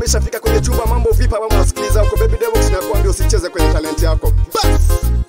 nishafika kwenye chumba, mambo vipa mama wasikiliza huko Baby Devox, nakwambia usicheze kwenye talent yako. Bas!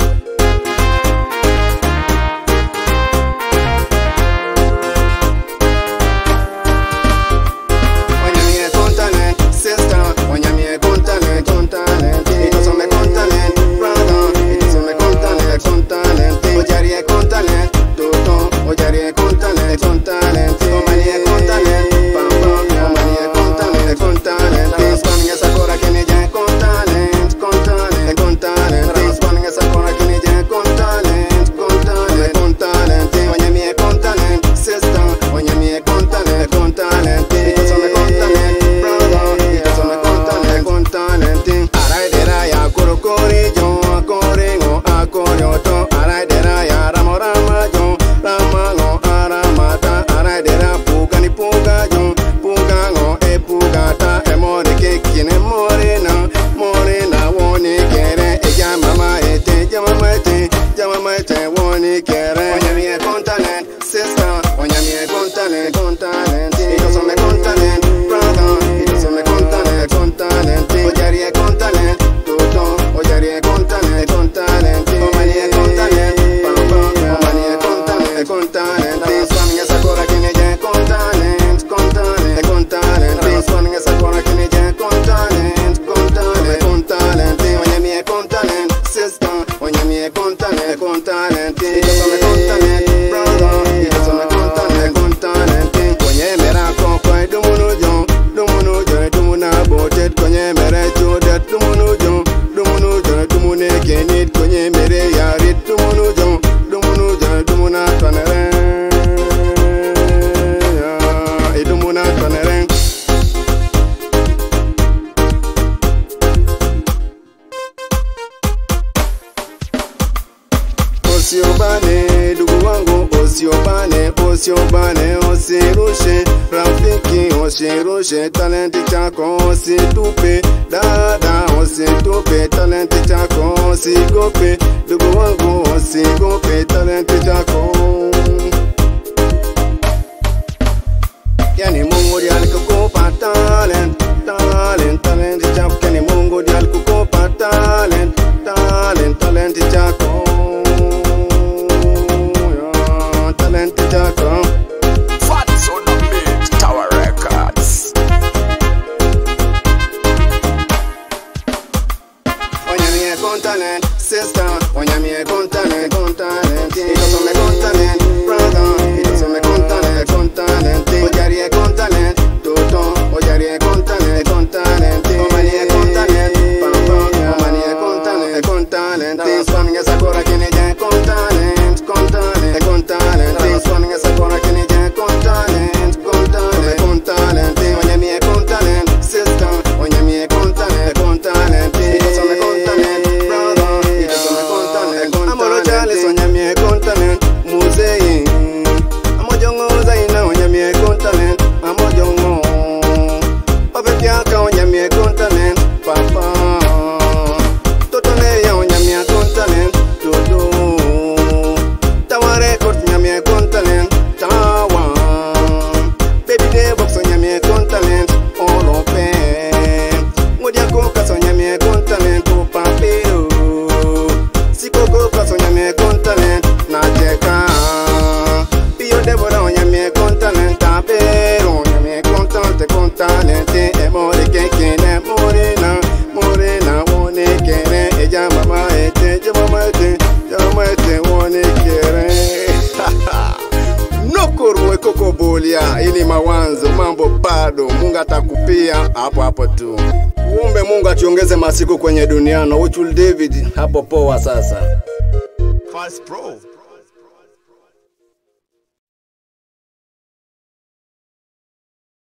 Usiobane, ndugu wangu, usiobane, usiobane, usirushe, rafiki, usirushe, talenti chako, usitupe, dada, usitupe, talenti chako, usigope, ndugu wangu, usigope, talenti chako. Yani Mungu ndiye alikupa talent, talent, talenti chako, yani Mungu ndiye alikupa talent, talent, talenti chako. Fats on the beat, Tower Records. Onyamie con talent, sister. Onyamie con talent, con talent. Itosome con talent, brother. Itosome con talent, con talent. Ojarie con talent, toto. Ojarie con talent, con talent. Omanie con talent, papa. Omanie con talent, con talent. Swanning sakura kine je con talent, con talent, con talent. Swanning sakura kine je con talent, con talent, con talent. Onyamie con talent, sister. Onyamie con talent, con talent. Itosome con talent, brother. Itosome con talent, con talent. Amolo chale onyamie con talent, musei. Amojongo zaina onyamie con talent, amojongo. Obepiaka onyamie con talent, papa. Totone ya onyamie con talent, toto. Tawa record onyamie con talent, tawa. Baby Devox onyamie con talent, orope. Ngodia koka onyamie con talent, papero. Sikoko ka onyamie con talent, najeka. Pio Deborah onyamie con talent, tapero. Onyamie con talent, emore kekene, morena, morena, wone kere. Eja mama ete, jama ete, wone kere. Nokorwe koko bolia, ili mawanzo, mambo bado, Mungu atakupia hapo hapo tu. Uombe Mungu ationgeze masiku kwenye dunia na Uchul David hapo poa sasa. Fast Pro.